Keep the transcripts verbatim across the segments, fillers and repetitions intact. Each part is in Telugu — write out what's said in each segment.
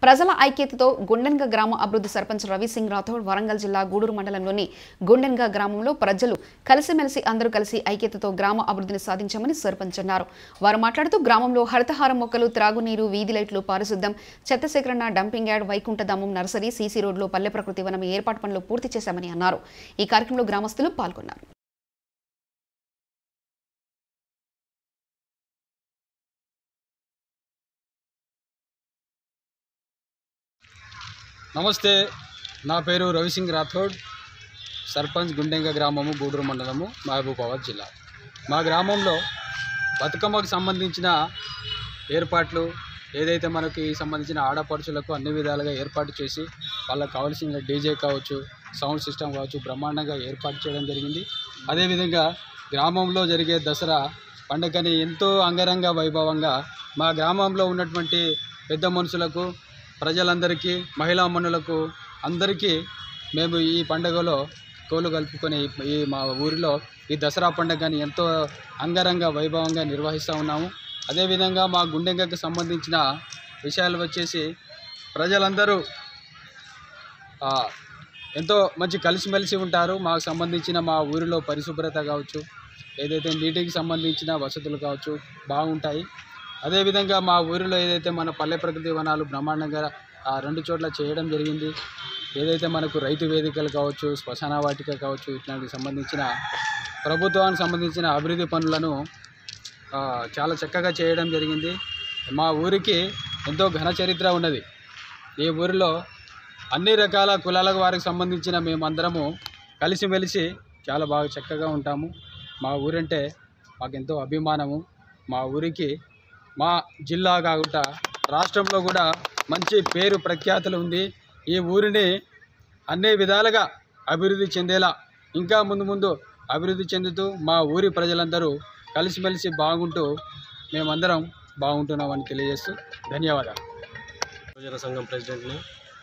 ప్రజల ఐక్యతతో గుండెన్గ గ్రామ అభివృద్ధి సర్పంచ్ రవి సింగ్ రాథోడ్ వరంగల్ జిల్లా గూడూరు మండలంలోని గుండెన్గ గ్రామంలో ప్రజలు కలిసిమెలిసి అందరూ కలిసి ఐక్యతతో గ్రామ అభివృద్ధిని సాధించామని సర్పంచ్ అన్నారు. వారు మాట్లాడుతూ గ్రామంలో హరితహారం మొక్కలు, త్రాగునీరు, వీధి లైట్లు, పారిశుద్ధ్యం, చెత్త సేకరణ, డంపింగ్ యార్డ్, వైకుంఠధామం, నర్సరీ, సీసీ రోడ్లు, పల్లె ప్రకృతి వనం ఏర్పాటు పనులు పూర్తి చేశామని అన్నారు. ఈ కార్యక్రమంలో గ్రామస్తులు పాల్గొన్నారు. నమస్తే, నా పేరు రవి సింగ్ రాథోడ్, సర్పంచ్ గుండెంగ గ్రామము, గూడూరు మండలము, మహబూబాబాద్ జిల్లా. మా గ్రామంలో బతుకమ్మకు సంబంధించిన ఏర్పాట్లు ఏదైతే మనకి సంబంధించిన ఆడపడుచులకు అన్ని విధాలుగా ఏర్పాటు చేసి వాళ్ళకి కావాల్సిన డీజే కావచ్చు, సౌండ్ సిస్టమ్ కావచ్చు బ్రహ్మాండంగా ఏర్పాటు చేయడం జరిగింది. అదేవిధంగా గ్రామంలో జరిగే దసరా పండుగని ఎంతో అంగరంగ వైభవంగా మా గ్రామంలో ఉన్నటువంటి పెద్ద మనుషులకు, ప్రజలందరికీ, మహిళా మనులకు అందరికీ మేము ఈ పండుగలో కోలు కలుపుకొని ఈ మా ఊరిలో ఈ దసరా పండుగని ఎంతో అంగరంగ వైభవంగా నిర్వహిస్తూ ఉన్నాము. అదేవిధంగా మా గుండెంగకు సంబంధించిన విషయాలు వచ్చేసి ప్రజలందరూ ఎంతో మంచి కలిసిమెలిసి ఉంటారు. మాకు సంబంధించిన మా ఊరిలో పరిశుభ్రత కావచ్చు, ఏదైతే నీటికి సంబంధించిన వసతులు కావచ్చు బాగుంటాయి. అదేవిధంగా మా ఊరిలో ఏదైతే మన పల్లె ప్రకృతి వనాలు బ్రహ్మాండంగా ఆ రెండు చోట్ల చేయడం జరిగింది. ఏదైతే మనకు రైతు వేదికలు కావచ్చు, శ్మశాన వాటిక కావచ్చు, ఇట్లాంటికి సంబంధించిన ప్రభుత్వానికి సంబంధించిన అభివృద్ధి పనులను చాలా చక్కగా చేయడం జరిగింది. మా ఊరికి ఎంతో ఘన చరిత్ర ఉన్నది. ఈ ఊరిలో అన్ని రకాల కులాల వారికి సంబంధించిన మేమందరము కలిసిమెలిసి చాలా బాగా చక్కగా ఉంటాము. మా ఊరంటే మాకెంతో అభిమానము. మా ఊరికి మా జిల్లా కాకుండా రాష్ట్రంలో కూడా మంచి పేరు ప్రఖ్యాతులు ఉంది. ఈ ఊరిని అన్ని విధాలుగా అభివృద్ధి చెందేలా ఇంకా ముందు ముందు అభివృద్ధి చెందుతూ మా ఊరి ప్రజలందరూ కలిసిమెలిసి బాగుంటూ మేమందరం బాగుంటున్నామని తెలియజేస్తూ ధన్యవాదాలు. యువజన సంఘం ప్రెసిడెంట్ని.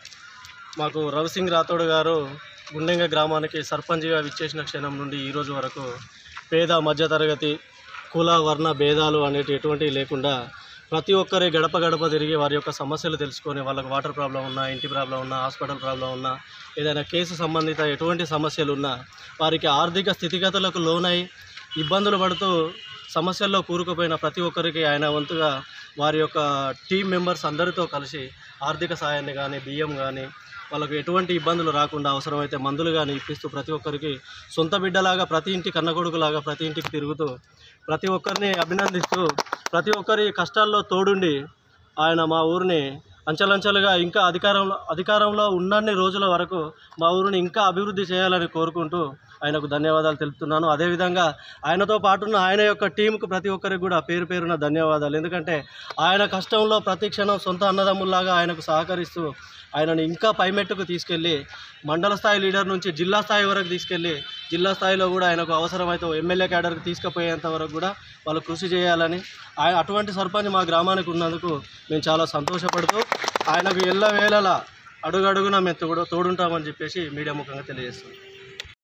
మాకు రవి సింగ్ రాథోడ్ గారు గుండెంగ గ్రామానికి సర్పంచ్గా విచ్చేసిన క్షణం నుండి ఈరోజు వరకు పేద మధ్యతరగతి కుల వర్ణ భేదాలు అనేటి ఎటువంటివి లేకుండా ప్రతి ఒక్కరి గడప గడప తిరిగి వారి యొక్క సమస్యలు తెలుసుకొని, వాళ్ళకు వాటర్ ప్రాబ్లం ఉన్నా, ఇంటి ప్రాబ్లం ఉన్నా, హాస్పిటల్ ప్రాబ్లం ఉన్నా, ఏదైనా కేసు సంబంధిత ఎటువంటి సమస్యలు ఉన్నా వారికి ఆర్థిక స్థితిగతులకు లోనై ఇబ్బందులు పడుతూ సమస్యల్లో కూరుకుపోయిన ప్రతి ఒక్కరికి ఆయన వంతుగా వారి యొక్క టీం మెంబర్స్ అందరితో కలిసి ఆర్థిక సాయాన్ని కానీ, బియ్యం కానీ, వాళ్ళకు ఎటువంటి ఇబ్బందులు రాకుండా అవసరమైతే మందులు కానీ ఇప్పిస్తూ ప్రతి ఒక్కరికి సొంత బిడ్డలాగా, ప్రతి ఇంటి కన్నకొడుకులాగా ప్రతి ఇంటికి తిరుగుతూ ప్రతి ఒక్కరిని అభినందిస్తూ ప్రతి ఒక్కరి కష్టాల్లో తోడుండి ఆయన మా ఊరిని అంచెలంచెలుగా ఇంకా అధికారంలో అధికారంలో ఉన్నన్ని రోజుల వరకు మా ఊరిని ఇంకా అభివృద్ధి చేయాలని కోరుకుంటూ ఆయనకు ధన్యవాదాలు తెలుపుతున్నాను. అదేవిధంగా ఆయనతో పాటున్న ఆయన యొక్క టీంకు ప్రతి ఒక్కరికి కూడా పేరు పేరున ధన్యవాదాలు. ఎందుకంటే ఆయన కష్టంలో ప్రతి క్షణం సొంత అన్నదమ్ముల్లాగా ఆయనకు సహకరిస్తూ ఆయనను ఇంకా పైమెట్టుకు తీసుకెళ్ళి మండల స్థాయి లీడర్ నుంచి జిల్లా స్థాయి వరకు తీసుకెళ్ళి జిల్లా స్థాయిలో కూడా ఆయనకు అవసరమైతే ఎమ్మెల్యే క్యాడర్కి తీసుకుపోయేంత వరకు కూడా వాళ్ళు కృషి చేయాలని, ఆయన అటువంటి సర్పంచ్ మా గ్రామానికి ఉన్నందుకు మేము చాలా సంతోషపడుతూ ఆయనకు ఎల్లవేళలా అడుగడుగున మేము తోడు తోడుంటామని చెప్పేసి మీడియా ముఖంగా తెలియజేస్తున్నాం.